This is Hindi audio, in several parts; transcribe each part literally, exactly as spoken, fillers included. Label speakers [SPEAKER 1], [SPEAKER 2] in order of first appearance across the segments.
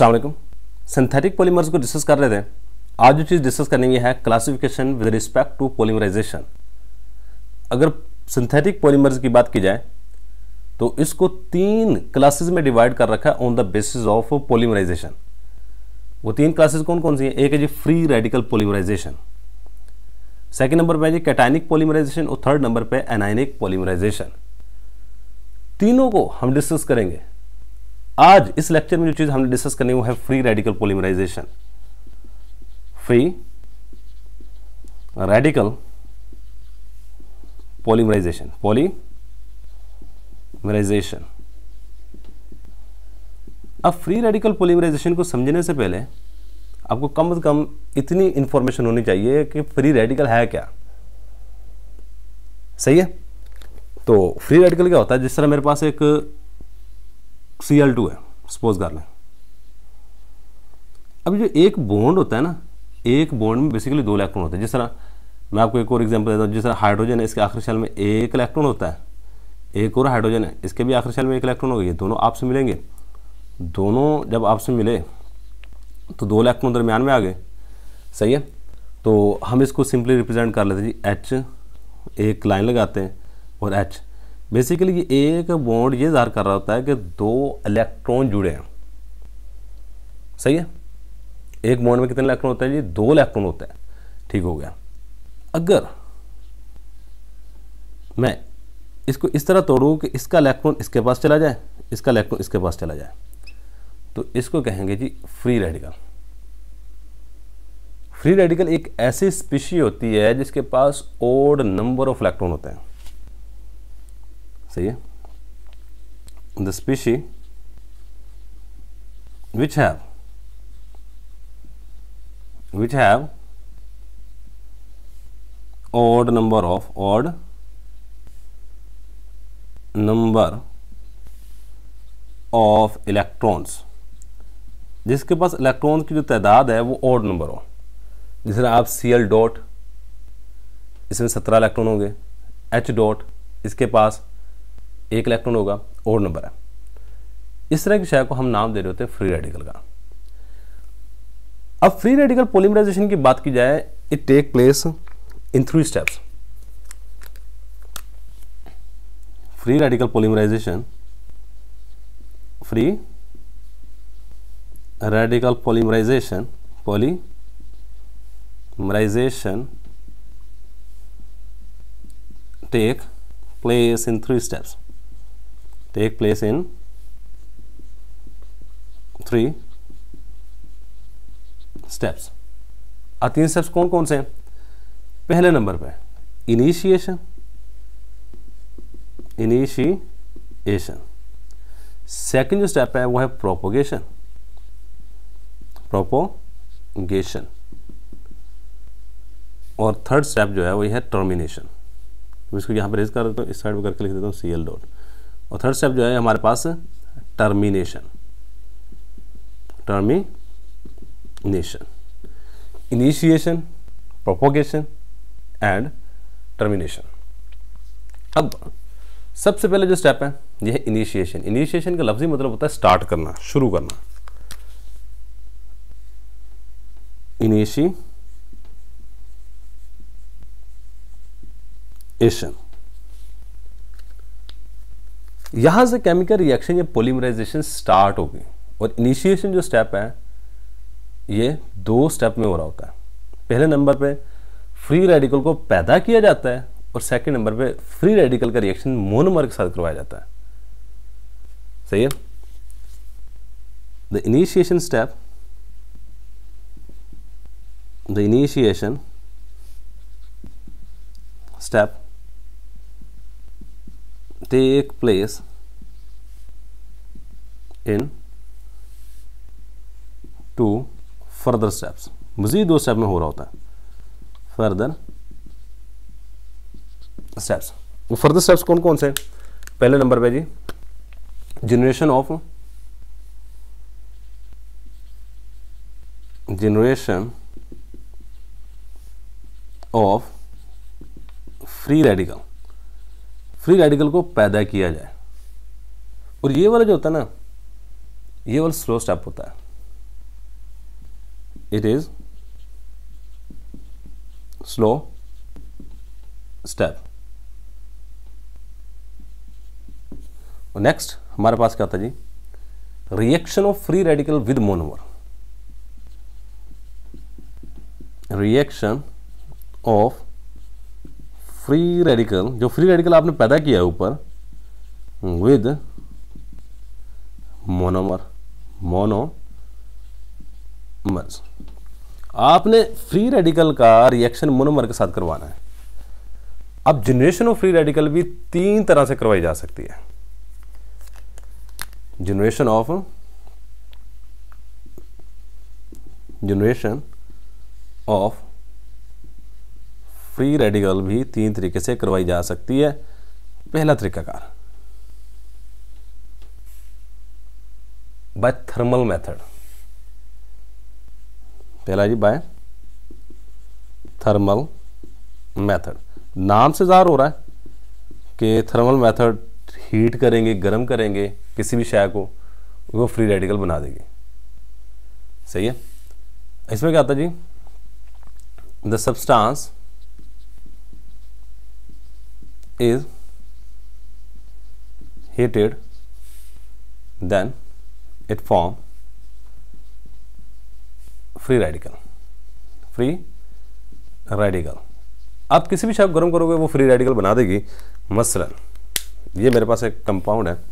[SPEAKER 1] अस्सलाम वालेकुम। सिंथेटिक पॉलीमर्स को डिस्कस कर रहे थे। आज जो चीज़ डिस्कस करनी है classification with respect to polymerization. अगर सिंथेटिक पॉलीमर्स की बात की जाए तो इसको तीन क्लासेस में डिवाइड कर रखा है on the basis of polymerization. वो तीन क्लासेस कौन कौन सी हैं? एक है जी free radical polymerization, second number पे है जी कैटायनिक पॉलीमराइजेशन और थर्ड नंबर पे एनायनिक पॉलीमराइजेशन। तीनों को हम डिस्कस करेंगे। आज इस लेक्चर में जो चीज हमने डिस्कस करनी है वो है free radical polymerization. Free radical polymerization polymerization अब फ्री रेडिकल पॉलीमराइजेशन को समझने से पहले आपको कम से कम इतनी इंफॉर्मेशन होनी चाहिए कि फ्री रेडिकल है क्या। सही है? तो फ्री रेडिकल क्या होता है? जिस तरह मेरे पास एक सी एल टू है, सपोज कर लें। अब जो एक बॉन्ड होता है ना, एक बॉन्ड में बेसिकली दो इलेक्ट्रॉन होते हैं। जिस तरह मैं आपको एक और एग्जांपल देता हूँ, जिस तरह हाइड्रोजन है, इसके आखिरी शेल में एक इलेक्ट्रॉन होता है, एक और हाइड्रोजन है, इसके भी आखिरी शेल में एक इलेक्ट्रॉन होगा। ये दोनों आपस में मिलेंगे, दोनों जब आपस में मिले तो दो इलेक्ट्रॉन दरमियान में आ गए। सही है? तो हम इसको सिंपली रिप्रेजेंट कर लेते हैं जी एच, एक लाइन लगाते हैं और एच। बेसिकली ये एक बॉन्ड ये ज़ाहिर कर रहा होता है कि दो इलेक्ट्रॉन जुड़े हैं। सही है? एक बॉन्ड में कितने इलेक्ट्रॉन होते हैं जी? दो इलेक्ट्रॉन होते हैं। ठीक हो गया। अगर मैं इसको इस तरह तोड़ूं कि इसका इलेक्ट्रॉन इसके पास चला जाए, इसका इलेक्ट्रॉन इसके पास चला जाए, तो इसको कहेंगे जी फ्री रेडिकल। फ्री रेडिकल एक ऐसी स्पीशी होती है जिसके पास ओड नंबर ऑफ इलेक्ट्रॉन होते हैं। सही है? The species which have which have odd number of odd number of electrons, जिसके पास इलेक्ट्रॉन्स की जो तादाद है वो odd नंबर हो। जैसे आप सी एल डॉट, इसमें सत्रह इलेक्ट्रॉन होंगे, एच डॉट इसके पास एक इलेक्ट्रॉन होगा, odd नंबर है। इस तरह की शय को हम नाम दे रहे होते हैं फ्री रेडिकल का। अब फ्री रेडिकल पॉलीमराइजेशन की बात की जाए, it take place in three steps. Free radical polymerization free radical polymerization polymerization take place in three steps take place in three steps। आ तीन स्टेप्स कौन कौन से हैं? पहले नंबर पे इनिशिएशन इनिशिएशन सेकंड जो स्टेप है वो है प्रोपोगेशन प्रोपोगेशन और थर्ड स्टेप जो है वो है टर्मिनेशन। इसको यहां पर रेज कर देता हूं, इस साइड पे करके लिख देता हूं सी एल डॉट। और थर्ड स्टेप जो है हमारे पास termination termination initiation, propagation and termination. अब सबसे पहले जो स्टेप है यह है इनिशिएशन। इनिशिएशन का लफ्जी मतलब होता है स्टार्ट करना, शुरू करना। इनिशिएशन, यहां से केमिकल रिएक्शन या पॉलीमराइजेशन स्टार्ट होगी। और इनिशिएशन जो स्टेप है ये दो स्टेप में हो रहा होता है। पहले नंबर पे फ्री रेडिकल को पैदा किया जाता है और सेकंड नंबर पे फ्री रेडिकल का रिएक्शन मोनोमर के साथ करवाया जाता है। सही है? The initiation step the initiation step take place in two further steps. मजीद दो स्टेप में हो रहा होता है फर्दर स्टेप्स। वो फर्दर स्टेप्स कौन कौन से? पहले नंबर पे जी generation of generation of free radical free radical को पैदा किया जाए। और ये वाला जो होता है ना, ये वाला स्लो स्टेप होता है। It is slow step. Next हमारे पास क्या था जी, reaction of free radical with monomer. Reaction of free radical, जो फ्री रेडिकल आपने पैदा किया है ऊपर, विद मोनोमर, मोनोमर्स। आपने फ्री रेडिकल का रिएक्शन मोनोमर के साथ करवाना है। अब जनरेशन ऑफ फ्री रेडिकल भी तीन तरह से करवाई जा सकती है। Generation of generation of free radical भी तीन तरीके से करवाई जा सकती है। पहला तरीकाकार बाय थर्मल मेथड। पहला जी बाय थर्मल मेथड। नाम से ज़ाहिर हो रहा है कि थर्मल मेथड हीट करेंगे, गर्म करेंगे किसी भी शय को, वो फ्री रेडिकल बना देगी। सही है। इसमें क्या आता है जी, the substance is heated then it form free radical. Free radical आप किसी भी शय को गर्म करोगे वो फ्री रेडिकल बना देगी। मसलन ये मेरे पास एक कंपाउंड है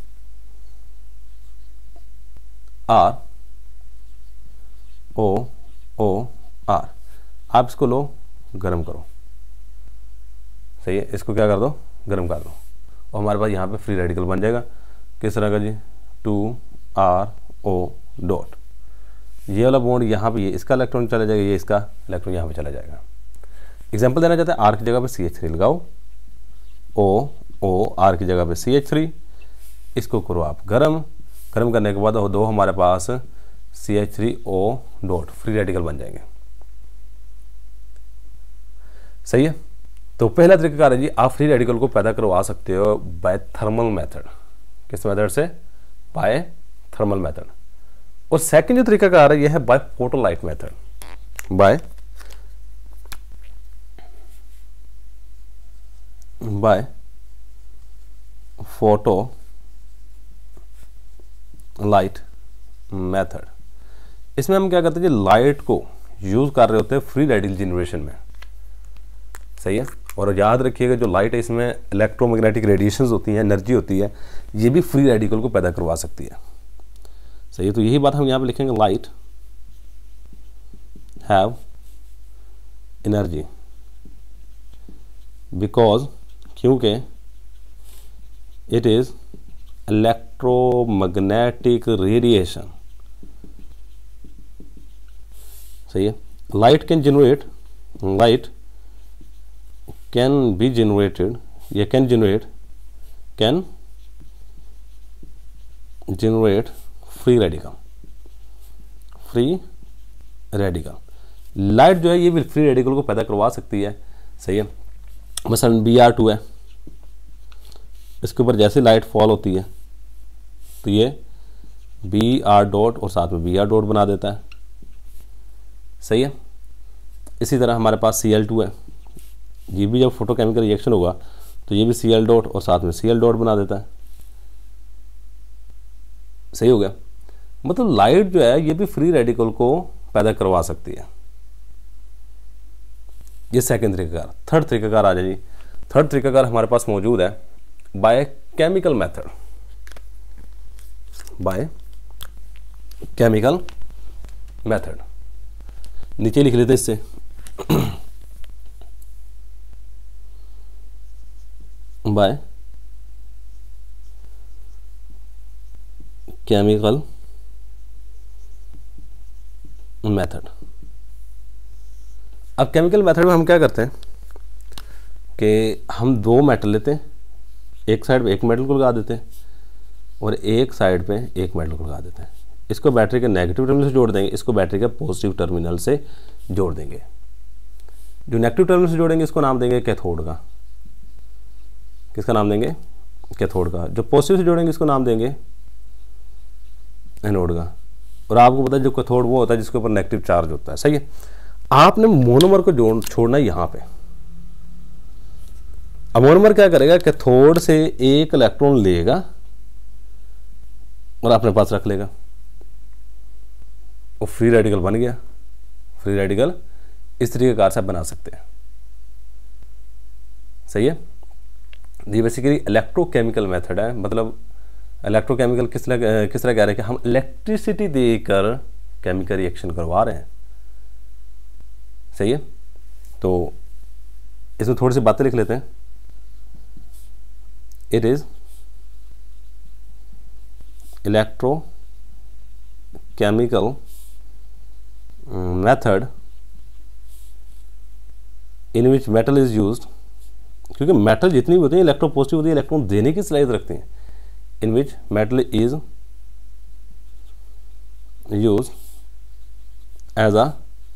[SPEAKER 1] आर ओ ओ आर, आप इसको लो गर्म करो। सही है, इसको क्या कर दो, गर्म कर दो, और हमारे पास यहाँ पे फ्री रेडिकल बन जाएगा। किस तरह का जी, टू आर ओ डॉट, ये वाला बॉन्ड यहाँ पे, ये इसका इलेक्ट्रॉन चला जाएगा, ये इसका इलेक्ट्रॉन यहाँ पे चला जाएगा। एग्जाम्पल देना चाहते हैं, आर की जगह पे सी एच थ्री लगाओ, ओ ओ आर की जगह पे सी एच थ्री, इसको करो आप गरम। गर्म करने के बाद दो हमारे पास C H three O dot free radical बन जाएंगे। सही है। तो पहला तरीका है जी, आप फ्री रेडिकल को पैदा करवा सकते हो बाय थर्मल मेथड। किस मेथड से, बाय थर्मल मेथड। और सेकंड जो तरीका कार है यह है by photolytic method. By by photolytic method. इसमें हम क्या करते हैं जी, लाइट को यूज कर रहे होते हैं फ्री रेडिकल जनरेशन में। सही है। और याद रखिएगा जो लाइट है इसमें इलेक्ट्रोमैग्नेटिक रेडिएशंस होती हैं, एनर्जी होती है, ये भी फ्री रेडिकल को पैदा करवा सकती है। सही है। तो यही बात हम यहाँ पे लिखेंगे, लाइट हैव एनर्जी बिकॉज, क्योंकि इट इज इलेक्ट्रोमैग्नेटिक रेडिएशन। सही है। Light can generate, light can be generated, या can generate can generate free radical. Free radical light जो है ये भी फ्री रेडिकल को पैदा करवा सकती है। सही है। मसलन बी आर टू है, इसके ऊपर जैसे लाइट फॉल होती है तो ये बी आर डॉट और साथ में बी आर डॉट बना देता है। सही है। इसी तरह हमारे पास सी एल टू है, ये भी जब फोटोकेमिकल रिएक्शन होगा तो ये भी सी एल डॉट और साथ में सी एल डॉट बना देता है। सही हो गया। मतलब लाइट जो है ये भी फ्री रेडिकल को पैदा करवा सकती है। ये सेकंड तरीकाकार। थर्ड तरीकाकार आ जाए जी। थर्ड तरीकाकार हमारे पास मौजूद है by chemical method. By chemical method, नीचे लिख लेते इससे, बाय केमिकल मेथड। अब केमिकल मेथड में हम क्या करते हैं कि हम दो मेटल लेते हैं, एक साइड पे एक मेटल को लगा देते हैं और एक साइड पे एक मेटल को लगा देते हैं। इसको बैटरी के नेगेटिव टर्मिनल से जोड़ देंगे, इसको बैटरी के पॉजिटिव टर्मिनल से जोड़ देंगे। जो नेगेटिव टर्मिनल से जोड़ेंगे इसको नाम देंगे कैथोड का। किसका नाम देंगे, कैथोड का। जो पॉजिटिव से जोड़ेंगे इसको नाम देंगे एनोड का। और आपको पता है जो कैथोड वो होता है जिसके ऊपर नेगेटिव चार्ज होता है, सही है। आपने मोनोमर को जोड़ छोड़ना है यहाँ पे। अब मोनोमर क्या करेगा, कैथोड से एक इलेक्ट्रॉन लेगा और अपने पास रख लेगा, वो फ्री रेडिकल बन गया। फ्री रेडिकल इस तरीके कार से आप बना सकते हैं, सही है। ये बेसिकली इलेक्ट्रोकेमिकल मेथड है। मतलब इलेक्ट्रोकेमिकल किस तरह किस तरह कह रहे हैं कि हम इलेक्ट्रिसिटी देकर केमिकल रिएक्शन करवा रहे हैं, सही है। तो इसमें थोड़ी सी बातें लिख लेते हैं। It is electrochemical method in which metal is used, क्योंकि मेटल जितनी भी होती है इलेक्ट्रो पॉजिटिव होती है, इलेक्ट्रॉन देने की सलाहियत रखते हैं। In which metal is used as a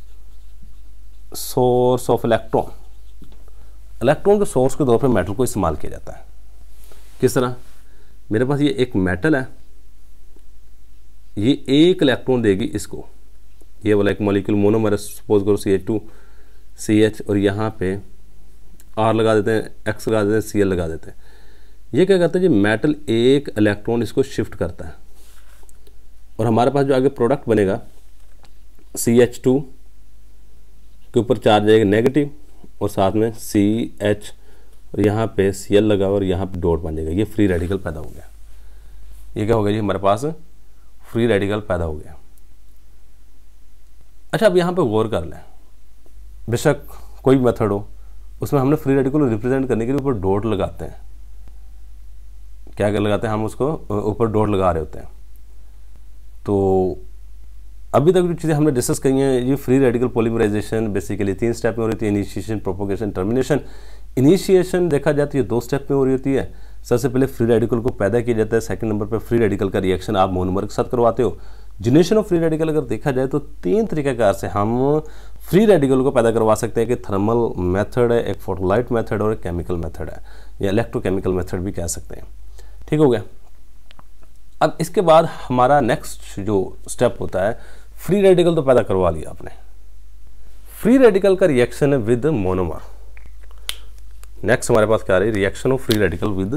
[SPEAKER 1] source of electron. Electron के सोर्स के तौर पर मेटल को इस्तेमाल किया जाता है। किस तरह, मेरे पास ये एक मेटल है, ये एक इलेक्ट्रॉन देगी इसको, ये वाला एक मॉलिक्यूल मोनोमर, सपोज करो C H two C H, और यहाँ पे आर लगा देते हैं, एक्स लगा देते हैं, सी एल लगा देते हैं। ये क्या करता है, जी मेटल एक इलेक्ट्रॉन इसको शिफ्ट करता है और हमारे पास जो आगे प्रोडक्ट बनेगा सी एच टू के ऊपर चार्ज आएगा नेगेटिव और साथ में सी एच और यहाँ पे सी एल लगा और यहाँ पे डॉट बन जाएगा। ये फ्री रेडिकल पैदा हो गया। ये क्या हो गया जी, हमारे पास फ्री रेडिकल पैदा हो गया। अच्छा, अब यहाँ पे गौर कर लें, बेशक कोई भी मेथड हो उसमें हमने फ्री रेडिकल को रिप्रेजेंट करने के लिए ऊपर डॉट लगाते हैं। क्या क्या लगाते हैं हम, उसको ऊपर डॉट लगा रहे होते हैं। तो अभी तक जो चीज़ें हमने डिस्कस करी हैं, ये फ्री रेडिकल पॉलीमराइजेशन बेसिकली तीन स्टेप में हो रही है, इनिशिएशन, प्रोपोगेशन, टर्मिनेशन। इनिशिएशन देखा जाए तो ये दो स्टेप में हो रही होती है। सबसे पहले फ्री रेडिकल को पैदा किया जाता है, सेकंड नंबर पर फ्री रेडिकल का रिएक्शन आप मोनोमर के साथ करवाते हो। जनरेशन ऑफ फ्री रेडिकल अगर देखा जाए तो तीन तरीक़ाकार से हम फ्री रेडिकल को पैदा करवा सकते हैं कि थर्मल मेथड है, एक फोटोलाइट मेथड और एक केमिकल मेथड है, या इलेक्ट्रोकेमिकल मेथड भी कह सकते हैं। ठीक हो गया। अब इसके बाद हमारा नेक्स्ट जो स्टेप होता है, फ्री रेडिकल तो पैदा करवा लिया आपने, फ्री रेडिकल का रिएक्शन है विद मोनोमर। नेक्स्ट हमारे पास क्या आ रही है, reaction of free radical with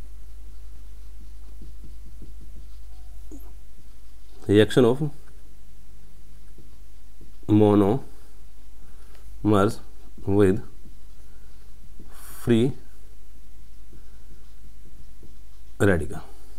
[SPEAKER 1] reaction of monomers with free radical.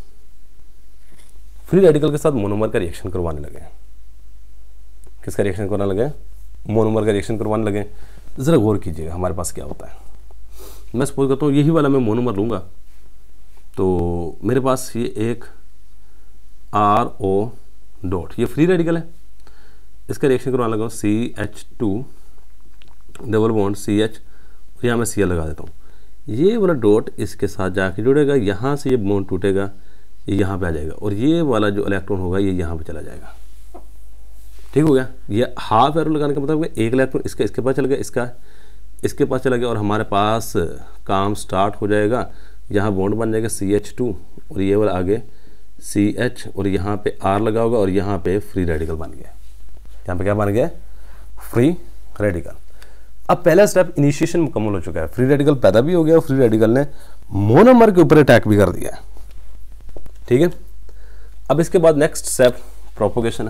[SPEAKER 1] Free radical के साथ मोनोमर का रिएक्शन करवाने लगे। किसका रिएक्शन करवाने लगे, मोनोमर का रिएक्शन करवाने लगे। जरा गौर कीजिएगा हमारे पास क्या होता है। मैं सपोज करता हूँ यही वाला मैं मोनोमर लूँगा, तो मेरे पास ये एक आर ओ डॉट, ये फ्री रेडिकल है, इसका रिएक्शन करवाने लगा C H two double bond C H, यहाँ मैं सी एल लगा देता हूँ। ये वाला डॉट इसके साथ जाके जुड़ेगा, यहाँ से ये बॉन्ड टूटेगा, ये यहाँ पे आ जाएगा और ये वाला जो इलेक्ट्रॉन होगा ये यहाँ पे चला जाएगा। ठीक हो गया। ये हाफ एरो लगाने का मतलब है एक इलेक्ट्रॉन इसका इसके पास चला गया, इसका इसके पास चला गया और हमारे पास काम स्टार्ट हो जाएगा। यहाँ बॉन्ड बन जाएगा सी एच टू और ये वाला आगे सी एच और यहाँ पे आर लगा होगा और यहाँ पे फ्री रेडिकल बन गया। यहाँ पे क्या बन गया, फ्री रेडिकल। अब पहला स्टेप इनिशिएशन मुकम्मल हो चुका है, फ्री रेडिकल पैदा भी हो गया और फ्री रेडिकल ने मोनोमर के ऊपर अटैक भी कर दिया है। ठीक है। अब इसके बाद नेक्स्ट स्टेप प्रोपोगेशन है।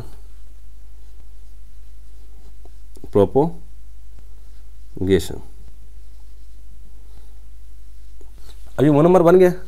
[SPEAKER 1] प्रोपोगेशन, अभी मोनोमर बन गया।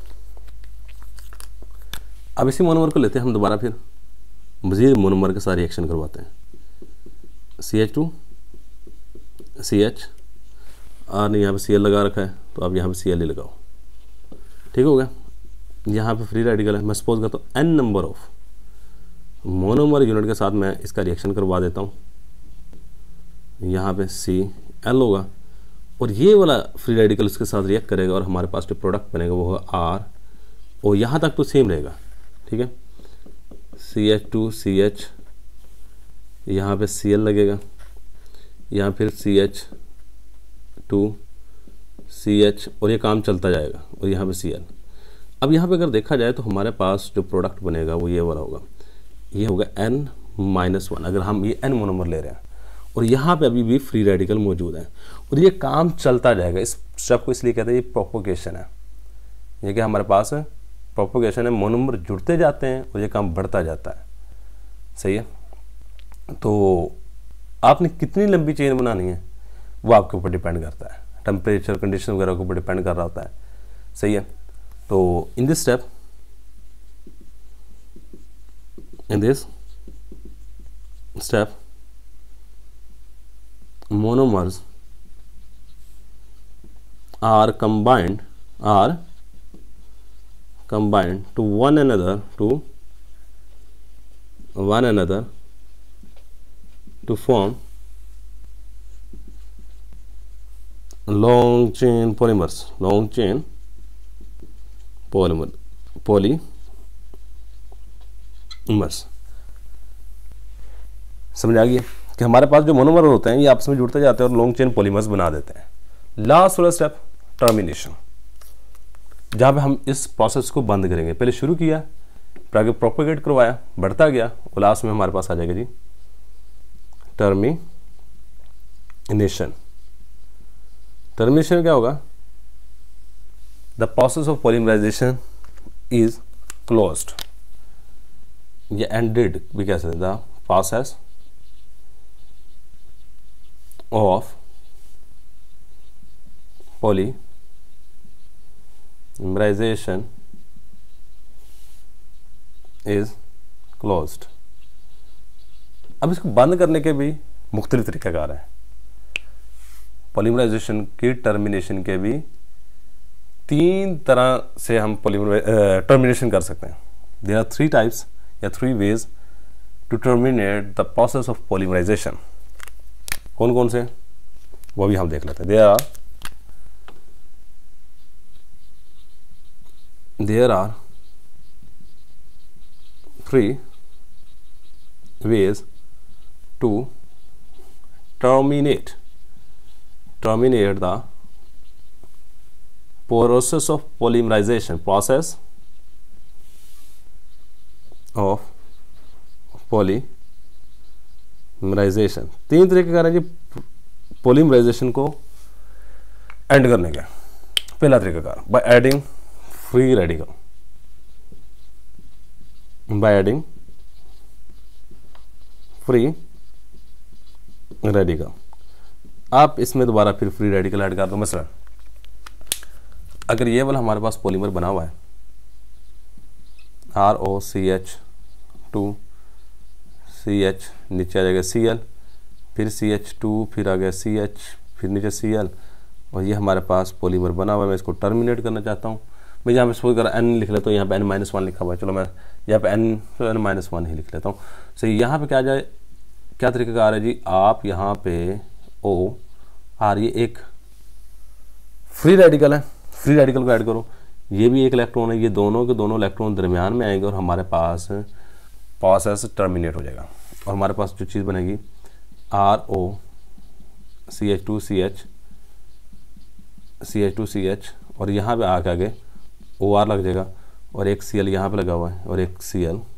[SPEAKER 1] अब इसी मोनोमर को लेते हैं हम दोबारा, फिर मजीद मोनोमर के साथ रिएक्शन करवाते हैं। C H two C H R ने यहाँ पे सी एल लगा रखा है, तो आप यहाँ पे सी एल ही लगाओ। ठीक हो गया। यहाँ पे फ्री रेडिकल है, मैं सपोज करता हूँ N number of monomer unit के साथ मैं इसका रिएक्शन करवा देता हूँ। यहाँ पे सी एल होगा और ये वाला फ्री रेडिकल इसके साथ रिएक्ट करेगा और हमारे पास जो प्रोडक्ट बनेगा वो है आर, और यहाँ तक तो सेम रहेगा। ठीक है। C H two C H, यहाँ पे सी एल लगेगा, यहाँ फिर C H two C H और ये काम चलता जाएगा और यहाँ पे सी एल। अब यहाँ पे अगर देखा जाए तो हमारे पास जो प्रोडक्ट बनेगा वो ये वाला होगा, ये होगा एन माइनस वन, अगर हम ये एन मोनोमर ले रहे हैं और यहाँ पे अभी भी फ्री रेडिकल मौजूद है और ये काम चलता जाएगा। इस स्टेप को इसलिए कहते हैं ये प्रोपोगेशन है, ये कि हमारे पास प्रोपोगेशन है, मोनोमर जुड़ते जाते हैं और ये काम बढ़ता जाता है। सही है। तो आपने कितनी लंबी चेन बनानी है वो आपके ऊपर डिपेंड करता है, टेम्परेचर कंडीशन वगैरह के ऊपर डिपेंड कर रहा होता है। सही है। तो in this step in this step monomers are combined are combined to one another to one another to form long chain polymers long chain polymer polymers। समझ आ गया कि हमारे पास जो मोनोमर होते हैं ये आपस में जुड़ते जाते हैं और लॉन्ग चेन पॉलीमर्स बना देते हैं। लास्ट वाला स्टेप टर्मिनेशन, जहाँ पे हम इस प्रोसेस को बंद करेंगे। पहले शुरू किया, फिर आगे प्रोपेगेट करवाया, बढ़ता गया और लास्ट में हमारे पास आ जाएगा जी टर्मिनेशन। टर्मिनेशन क्या होगा? The process of polymerization is closed, ये एंडेड भी कह सकते हैं। The process of polymerization is closed। अब इसको बंद करने के भी मुख्तलिफ तरीक़ाकार हैं। पॉलीमराइजेशन की टर्मिनेशन के भी तीन तरह से हम पॉलीमर टर्मिनेशन कर सकते हैं। देयर आर थ्री टाइप्स या three ways to terminate the process of polymerization. कौन कौन से वो भी हम देख लेते हैं। There are there are three ways to terminate terminate the process of polymerization process of polymerization. तीन तरीके का है जी पॉलीमराइजेशन को एंड करने का। पहला तरीकाकार by adding free radical, by adding free radical. आप इसमें दोबारा फिर फ्री रेडिकल ऐड कर दो। मसलन अगर ये वाला हमारे पास पॉलीमर बना हुआ है R O C H two C H, नीचे आ जाएगा सी एल, फिर सी एच टू, फिर आ गया सी एच, फिर नीचे सी एल, और ये हमारे पास पॉलीमर बना हुआ है। मैं इसको टर्मिनेट करना चाहता हूँ। मैं यहाँ पे सपोज कर एन लिख लेता हूँ, यहाँ पे एन माइनस वन लिखा हुआ है। चलो मैं यहाँ पे एन तो एन माइनस वन ही लिख लेता हूँ। सही। यहाँ पे क्या जाए क्या तरीके का आ रहा है जी, आप यहाँ पे ओ आर ये एक फ्री रेडिकल है, फ्री रेडिकल को ऐड करो। ये भी एक इलेक्ट्रॉन है, ये दोनों के दोनों इलेक्ट्रॉन दरमियान में आएंगे और हमारे पास प्रोसेस टर्मिनेट हो जाएगा और हमारे पास जो चीज़ बनेगी R O C H two C H C H two C H, और यहाँ पे आके आगे ओ आर लग जाएगा और एक सी एल यहाँ पे लगा हुआ है और एक सी एल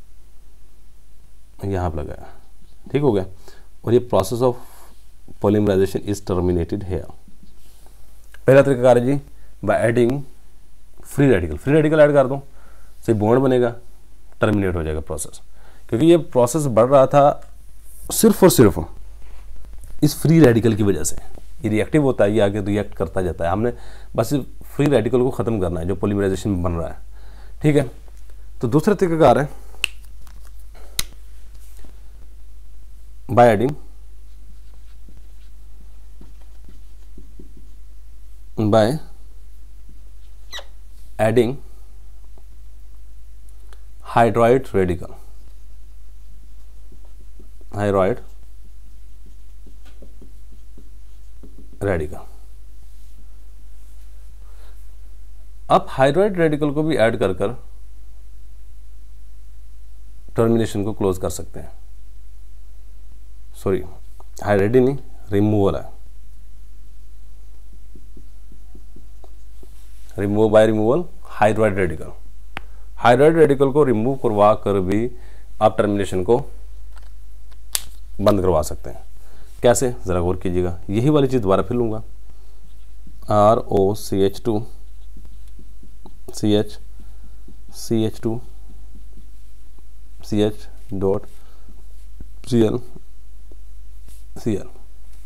[SPEAKER 1] यहाँ पे लगा है। ठीक हो गया। और ये process of polymerization is terminated here. पहला तरीका कार है जी by adding free radical. Free radical add कर दो, से बॉन्ड बनेगा, टर्मिनेट हो जाएगा प्रोसेस। क्योंकि ये प्रोसेस बढ़ रहा था सिर्फ और सिर्फ इस फ्री रेडिकल की वजह से। ये रिएक्टिव होता है, ये आगे रिएक्ट करता जाता है। हमने बस फ्री रेडिकल को ख़त्म करना है जो पॉलीमराइजेशन में बन रहा है। ठीक है। तो दूसरा तरीका कार है by adding by adding hydride radical. Hydride radical. आप हाइड्राइड रेडिकल को भी ऐड कर कर टर्मिनेशन को क्लोज कर सकते हैं। सॉरी, हाइड्राइड नहीं, रिमूवल है। Remove by removal hydride radical. Hydride radical को रिमूव करवा कर भी आप टर्मिनेशन को बंद करवा सकते हैं। कैसे, ज़रा गौर कीजिएगा। यही वाली चीज़ दोबारा फिर लूँगा, R O C H two C H C H two C H dot C L C L.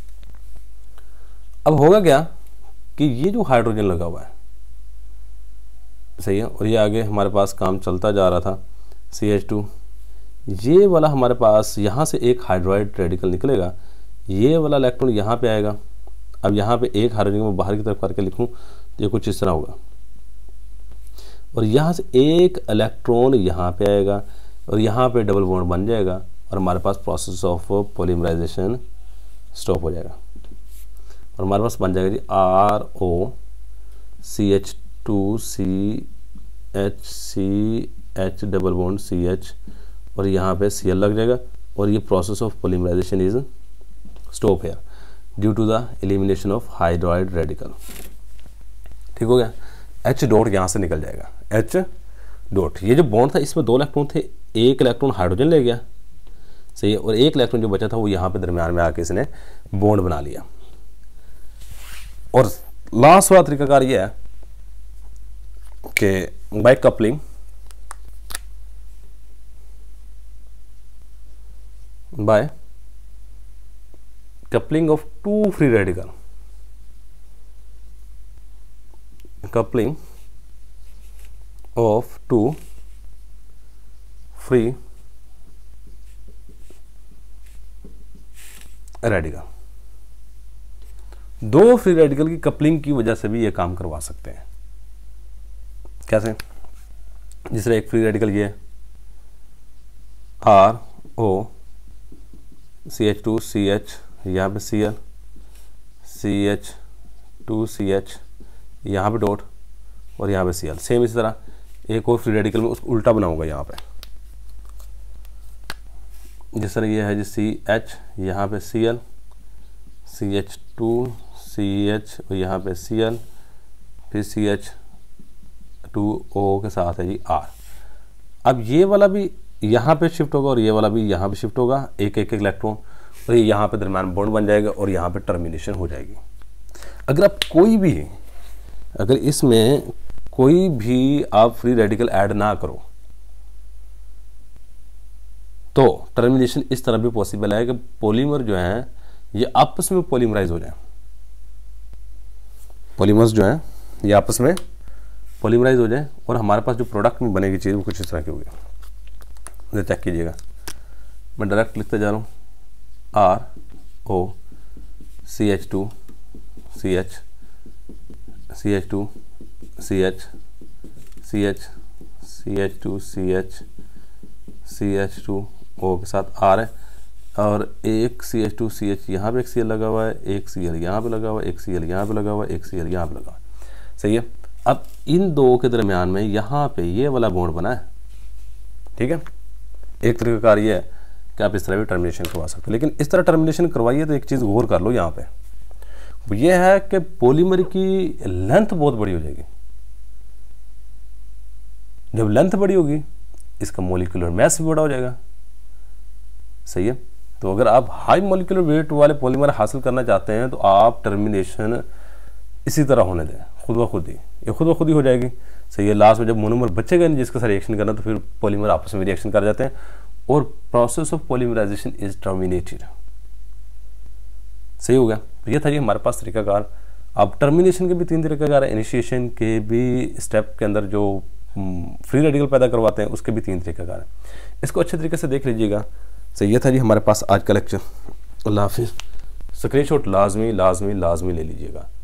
[SPEAKER 1] अब होगा क्या कि ये जो हाइड्रोजन लगा हुआ है, सही है, और ये आगे हमारे पास काम चलता जा रहा था सी एच टू, ये वाला हमारे पास यहाँ से एक हाइड्राइड रेडिकल निकलेगा, ये वाला इलेक्ट्रॉन यहाँ पे आएगा। अब यहाँ पे एक हाइड्रोजन को बाहर की तरफ करके लिखूँ तो ये कुछ इस तरह होगा, और यहाँ से एक इलेक्ट्रॉन यहाँ पे आएगा और यहाँ पे डबल बॉन्ड बन जाएगा और हमारे पास प्रोसेस ऑफ पॉलीमराइजेशन स्टॉप हो जाएगा और हमारे पास बन जाएगा जी R O C H two C H C H double bond C H और यहाँ पे सी एल लग जाएगा और ये process of polymerization is stop here due to the elimination of hydride radical. ठीक हो गया। एच डॉट यहाँ से निकल जाएगा, एच डॉट। ये जो बॉन्ड था इसमें दो इलेक्ट्रॉन थे, एक इलेक्ट्रॉन हाइड्रोजन ले गया, सही है, और एक इलेक्ट्रॉन जो बचा था वो यहाँ पे दरमियान में आके इसने बॉन्ड बना लिया। और लास्ट वाला तरीकाकार ये है कि by coupling by coupling of two free radical coupling of two free radical. दो फ्री रेडिकल की कपलिंग की वजह से भी ये काम करवा सकते हैं। कैसे, जिस तरह एक फ्री रेडिकल ये R O C H two C H, यहाँ पे C L C H two C H, यहाँ पे डॉट और यहाँ पे सी एल। सेम इसी तरह एक और फ्री रेडिकल में उसको उल्टा बनाऊंगा यहाँ पे, जिस तरह ये है जी सी एच, यहाँ पे C L C H two C H और यहाँ पे सी एल, फिर सी एच टू ओ के साथ है जी आर। अब ये वाला भी यहाँ पे शिफ्ट होगा और ये वाला भी यहाँ पे शिफ्ट होगा, एक एक एक इलेक्ट्रॉन, और ये यहाँ पे दरम्यान बॉन्ड बन जाएगा और यहाँ पे टर्मिनेशन हो जाएगी। अगर आप कोई भी अगर इसमें कोई भी आप फ्री रेडिकल ऐड ना करो तो टर्मिनेशन इस तरह भी पॉसिबल है कि पॉलीमर जो है ये आपस में पॉलीमराइज हो जाए, पॉलीमर्स जो है ये आपस में पॉलीमराइज हो जाए और हमारे पास जो प्रोडक्ट में बनेगी चीज़ वो कुछ इस तरह की होगी। चेक कीजिएगा, मैं डायरेक्ट लिखते जा रहा हूँ, R O C H two C H C H two C H C H C H two C H C H two O के साथ आर है, और एक C H two C H यहाँ पे एक सी एल लगा हुआ है, एक सी एल यहाँ पे लगा हुआ है, एक सी एल यहाँ पे लगा हुआ है, एक सी एल यहाँ पे लगा हुआ है, सही है। अब इन दो के दरमियान में यहाँ पे ये वाला बॉन्ड बना है, ठीक है। एक तरीकाकार ये है कि आप इस तरह भी टर्मिनेशन करवा सकते हो, लेकिन इस तरह टर्मिनेशन करवाइए तो एक चीज़ गौर कर लो यहाँ पे, ये है कि पॉलीमर की लेंथ बहुत बड़ी हो जाएगी। जब लेंथ बड़ी होगी इसका मॉलिक्यूलर मैस भी बड़ा हो जाएगा, सही है। तो अगर आप हाई मॉलिक्यूलर वेट वाले पॉलीमर हासिल करना चाहते हैं तो आप टर्मिनेशन इसी तरह होने दें, खुद ब खुद ही, ये खुद ब खुद ही हो जाएगी, सही है। लास्ट में जब मोनोमर बचेगा नहीं जिसके साथ रिएक्शन करना तो फिर पॉलीमर आपस में रिएक्शन कर जाते हैं और process of polymerization is terminated, सही हो गया। तो ये था जी हमारे पास तरीकाकार। अब टर्मिनेशन के भी तीन तरीकाकार है, इनिशिएशन के भी स्टेप के अंदर जो फ्री रेडिकल पैदा करवाते हैं उसके भी तीन तरीकाकार है, इसको अच्छे तरीके से देख लीजिएगा। सही, ये था जी हमारे पास आज का लेक्चर। अल्लाह हाफिज़। स्क्रीनशॉट लाजमी लाजमी लाजमी ले लीजिएगा।